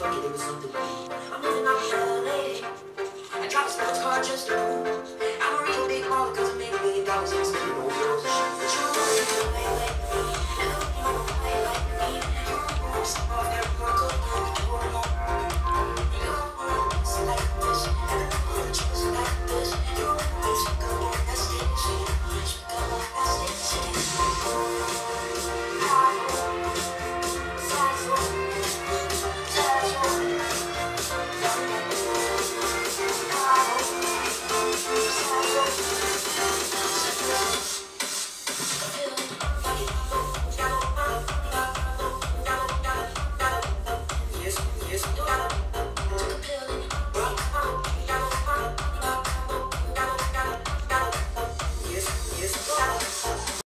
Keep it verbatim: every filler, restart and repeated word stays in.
fuck it, it was something new. I'm moving out to L A. I drive a sports car just to prove I'm a real big baller, cause I make a million dollars, yes, I do.